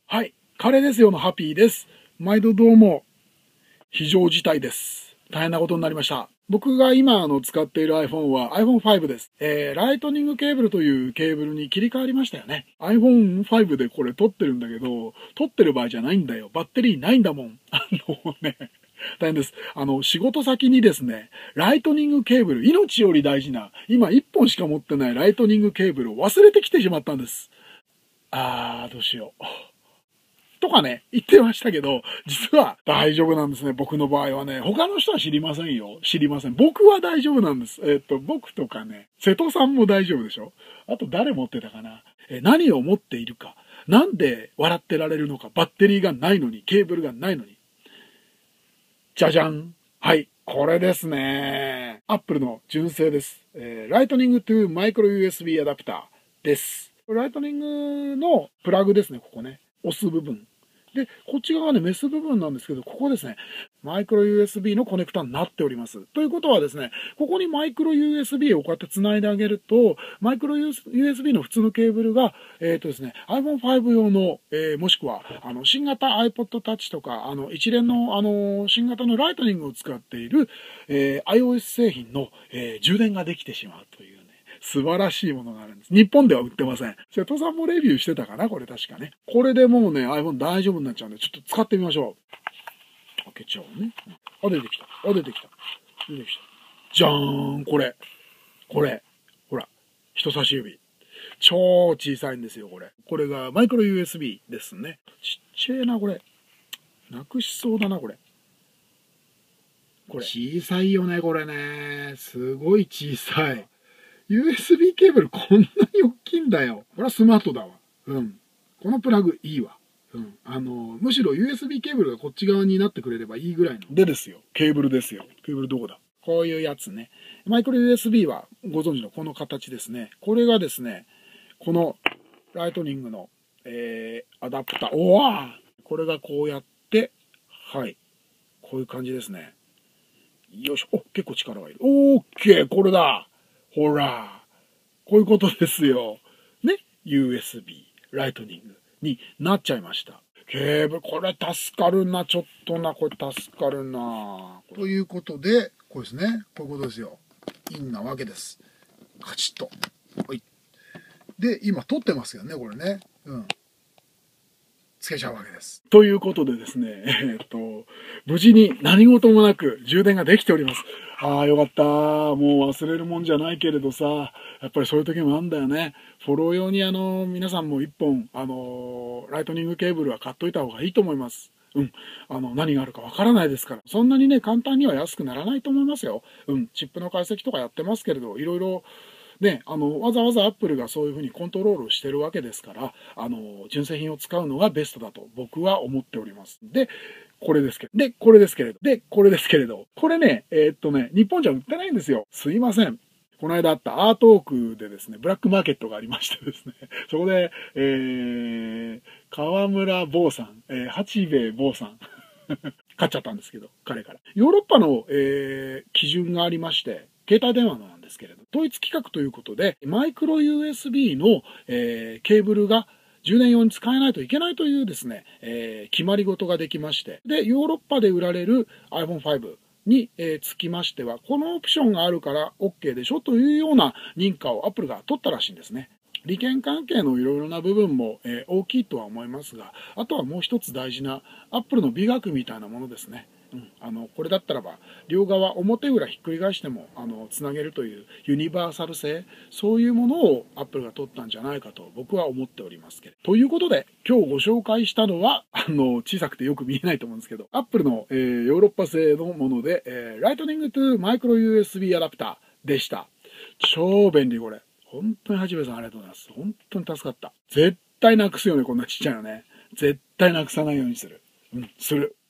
はい。カレーですよのハッピーです。毎度どうも、非常事態です。大変なことになりました。僕が今使っている iPhone は iPhone5 です。ライトニングケーブルというケーブルに切り替わりましたよね。iPhone5 でこれ撮ってるんだけど、撮ってる場合じゃないんだよ。バッテリーないんだもん。大変です。仕事先にですね、ライトニングケーブル、命より大事な、今1本しか持ってないライトニングケーブルを忘れてきてしまったんです。どうしよう。とかね、言ってましたけど、実は大丈夫なんですね。僕の場合はね。他の人は知りませんよ。知りません。僕は大丈夫なんです。僕とかね、瀬戸さんも大丈夫でしょ。あと誰持ってたかな。何を持っているか。なんで笑ってられるのか。バッテリーがないのに、ケーブルがないのに。じゃじゃん。はい。これですね。Apple の純正です。ライトニング to マイクロ USB アダプターです。ライトニングのプラグですね、ここね。押す部分。で、こっち側がね、メス部分なんですけど、ここですね、マイクロ USB のコネクタになっております。ということはですね、ここにマイクロ USB をこうやって繋いであげると、マイクロ USB の普通のケーブルが、ですね、iPhone5 用の、もしくは、新型 iPod Touch とか、一連の、新型のライトニングを使っている、iOS 製品の、充電ができてしまうという。素晴らしいものがあるんです。日本では売ってません。瀬戸さんもレビューしてたかなこれ確かね。これでもうね、iPhone 大丈夫になっちゃうんで、ちょっと使ってみましょう。開けちゃおうね。出てきた。出てきた。出てきた。じゃーんこれ。これ。ほら。人差し指。超小さいんですよ、これ。これがマイクロ USB ですね。ちっちゃいな、これ。なくしそうだな、これ。これ。小さいよね、これね。すごい小さい。USB ケーブルこんなに大きいんだよ。これはスマートだわ。うん。このプラグいいわ。うん。むしろ USB ケーブルがこっち側になってくれればいいぐらいの。でですよ。ケーブルですよ。ケーブルどこだ？こういうやつね。マイクロ USB はご存知のこの形ですね。これがですね、このライトニングの、アダプター。おわこれがこうやって、はい。こういう感じですね。よいしょ。お、結構力がいる。オーケーこれだほら、こういうことですよ。ね。USB、ライトニングになっちゃいました。ケーブル、これ助かるな、ちょっとな、これ助かるな。ということで、これですね。こういうことですよ。インなわけです。カチッと。はい。で、今撮ってますよね、これね。うん。つけちゃうわけです。ということでですね、無事に何事もなく充電ができております。よかった。もう忘れるもんじゃないけれどさ、やっぱりそういう時もあるんだよね。フォロー用に皆さんも一本、ライトニングケーブルは買っといた方がいいと思います。うん。何があるかわからないですから。そんなにね、簡単には安くならないと思いますよ。うん。チップの解析とかやってますけれど、いろいろね、わざわざアップルがそういうふうにコントロールしてるわけですから、純正品を使うのがベストだと僕は思っております。で、これですけど、これですけれど、これね、日本じゃ売ってないんですよ。すいません。この間あったアートークでですね、ブラックマーケットがありましてですね、そこで、河村坊さん、八兵衛坊さん、買っちゃったんですけど、彼から。ヨーロッパの、基準がありまして、携帯電話なんですけれど、統一規格ということで、マイクロ USB の、ケーブルが充電用に使えないといけないというですね、決まり事ができまして、で、ヨーロッパで売られる iPhone5 に、つきましては、このオプションがあるから OK でしょというような認可を Apple が取ったらしいんですね。利権関係のいろいろな部分も、大きいとは思いますが、あとはもう一つ大事なアップルの美学みたいなものですね。これだったらば両側表裏ひっくり返してもつなげるというユニバーサル性、そういうものをアップルが取ったんじゃないかと僕は思っておりますけれど。ということで今日ご紹介したのは小さくてよく見えないと思うんですけど、アップルの、ヨーロッパ製のもので、ライトニングトゥマイクロ USB アダプターでした。超便利これ。本当に八兵衛さんありがとうございます。本当に助かった。絶対なくすよね、こんなちっちゃいのね。絶対なくさないようにする。する。